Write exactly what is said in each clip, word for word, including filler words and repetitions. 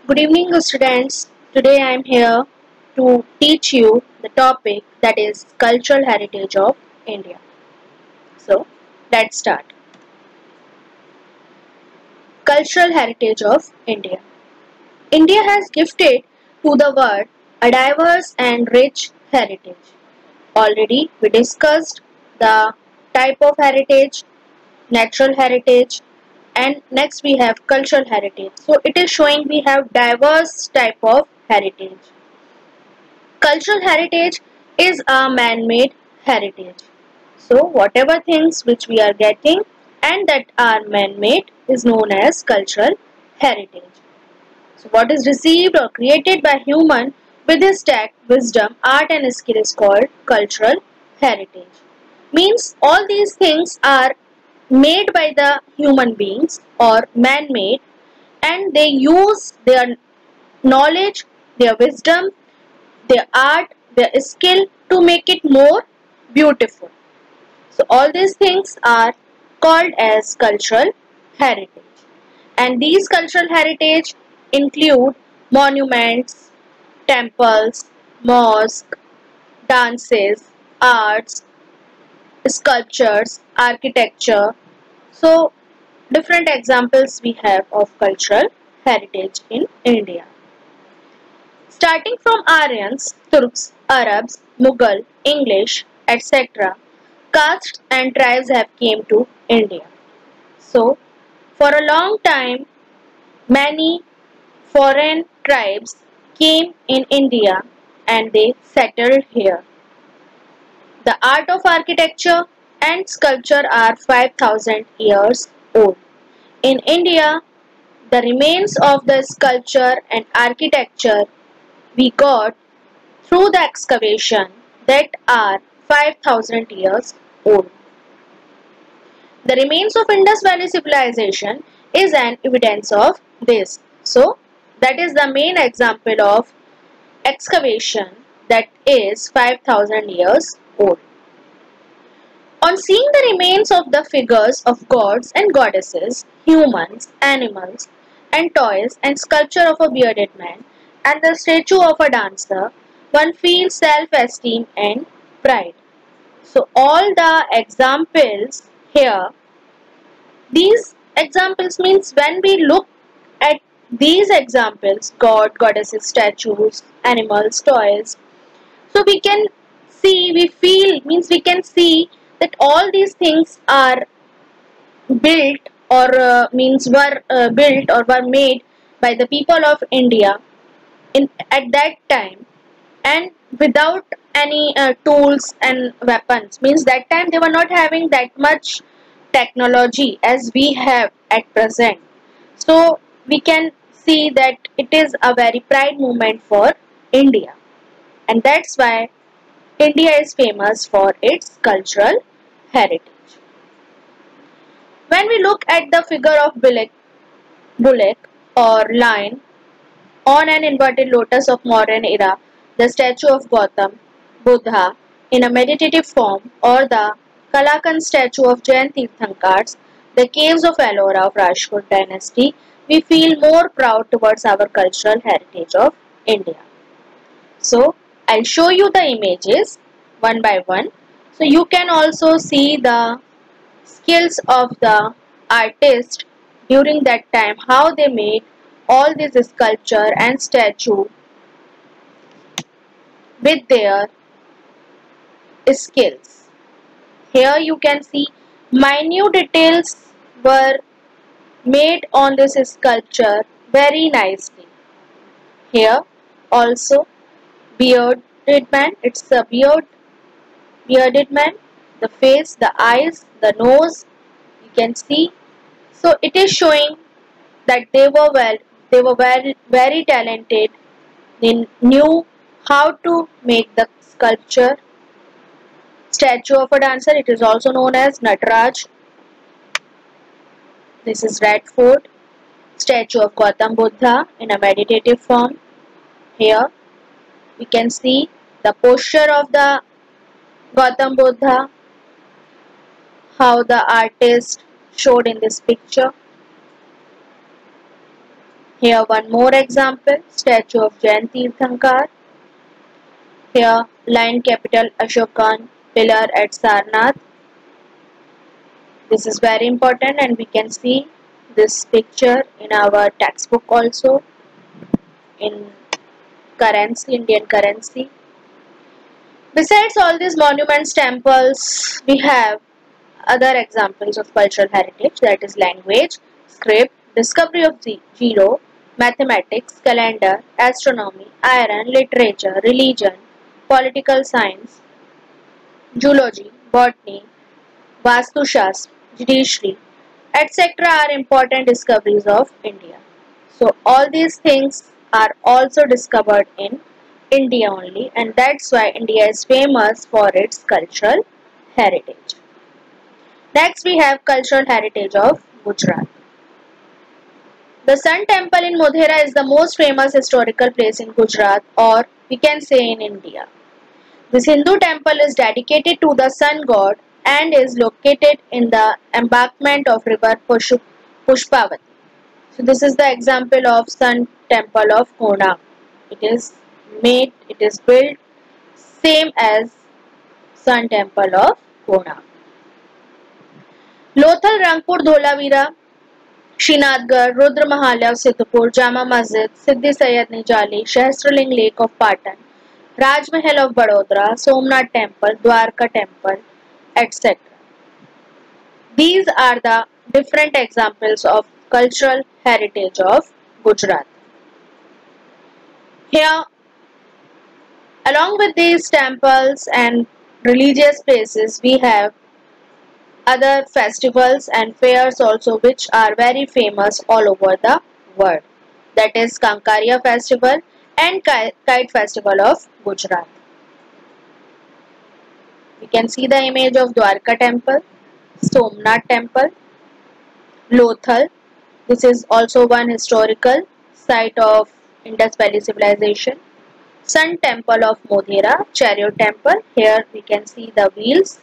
Good evening, students. Today I am here to teach you the topic that is cultural heritage of India. So, let's start. Cultural heritage of India. India has gifted to the world a diverse and rich heritage. Already we discussed the type of heritage, natural heritage, and next we have cultural heritage. So it is showing we have diverse type of heritage. Cultural heritage is a man-made heritage. So whatever things which we are getting and that are man-made is known as cultural heritage. So what is received or created by human with his tact, wisdom, art and skill is called cultural heritage. Means all these things are made by the human beings or man-made, and they use their knowledge, their wisdom, their art, their skill to make it more beautiful. So all these things are called as cultural heritage. And these cultural heritage include monuments, temples, mosques, dances, arts, sculptures, architecture. So different examples we have of cultural heritage in India. Starting from Aryans, Turks, Arabs, Mughal, English, et cetera, castes and tribes have came to India. So, for a long time, many foreign tribes came in India and they settled here. The art of architecture and sculpture are five thousand years old. In India, the remains of the sculpture and architecture we got through the excavation that are five thousand years old. The remains of Indus Valley civilization is an evidence of this. So, that is the main example of excavation that is five thousand years old. On seeing the remains of the figures of gods and goddesses, humans, animals, and toys and sculpture of a bearded man and the statue of a dancer, one feels self-esteem and pride. So all the examples here, these examples means when we look at these examples, God, goddesses, statues, animals, toys, so we can see, we feel, means we can see that all these things are built or uh, means were uh, built or were made by the people of India in at that time, and without any uh, tools and weapons. Means that time they were not having that much technology as we have at present. So we can see that it is a very pride moment for India, and that's why India is famous for its cultural heritage. When we look at the figure of bullock, bullock or lion on an inverted lotus of modern era, the statue of Gautam Buddha in a meditative form, or the Kalakan statue of Jain Tirthankars, the caves of Ellora of Rajput dynasty, we feel more proud towards our cultural heritage of India. So, I'll show you the images one by one. So, you can also see the skills of the artist during that time, how they made all this sculpture and statue with their skills. Here you can see minute details were made on this sculpture very nicely. Here also bearded man, it's a beard, bearded man, the face, the eyes, the nose, you can see. So it is showing that they were well, they were very, very talented. They knew how to make the sculpture. Statue of a dancer, it is also known as Nataraj. This is Red Fort. Statue of Gautam Buddha in a meditative form. Here we can see the posture of the Gautam Buddha, how the artist showed in this picture. Here one more example, statue of Jain Tirthankar. Here lion capital Ashokan pillar at Sarnath. This is very important and we can see this picture in our textbook also in currency, Indian currency. Besides all these monuments, temples, we have other examples of cultural heritage, that is language, script, discovery of zero, mathematics, calendar, astronomy, iron, literature, religion, political science, zoology, botany, vastushastra, judiciary, et cetera are important discoveries of India. So all these things are also discovered in India only, and that's why India is famous for its cultural heritage. Next we have cultural heritage of Gujarat. The Sun Temple in Modhera is the most famous historical place in Gujarat, or we can say in India. This Hindu temple is dedicated to the sun god and is located in the embankment of river Pushpavati. So this is the example of Sun Temple of Konark. It is made, it is built same as Sun Temple of Konark. Lothal, Rangpur, Dholavira, Srinathgarh, Rudra Mahalya of Siddhpur, Jama Masjid, Siddhi Sayyad Nijali, Sahasraling Lake of Patan, Raj Mahal of Vadodara, Somnath Temple, Dwarka Temple, et cetera. These are the different examples of cultural heritage of Gujarat. Here, along with these temples and religious places, we have other festivals and fairs also which are very famous all over the world. That is Kankariya festival and Kite festival of Gujarat. We can see the image of Dwarka temple, Somnath temple, Lothal. This is also one historical site of Indus Valley civilization. Sun temple of Modhera, Chariot temple. Here we can see the wheels.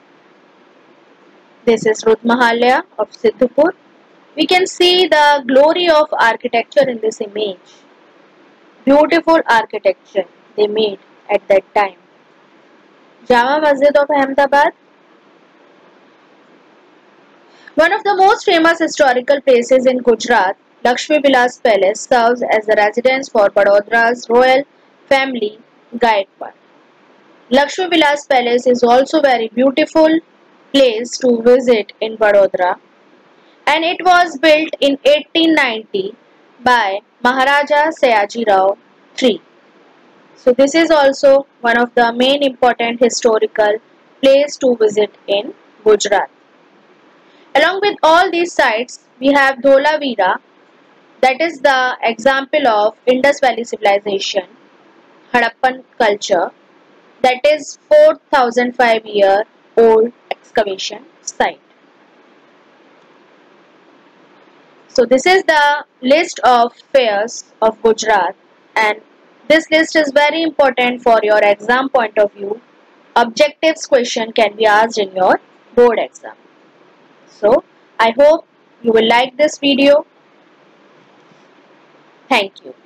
This is Rudra Mahalya of Siddhpur. We can see the glory of architecture in this image. Beautiful architecture they made at that time. Jama Masjid of Ahmedabad. One of the most famous historical places in Gujarat, Lakshmi Vilas Palace serves as the residence for Vadodara's royal family Gaikwad. Lakshmi Vilas Palace is also very beautiful place to visit in Vadodara, and it was built in eighteen ninety by Maharaja Sayaji Rao the third. So this is also one of the main important historical place to visit in Gujarat. Along with all these sites, we have Dholavira, that is the example of Indus Valley civilization, Harappan culture, that is four thousand five year old excavation site. So this is the list of fairs of Gujarat, and this list is very important for your exam point of view. Objectives question can be asked in your board exam. So I hope you will like this video. Thank you.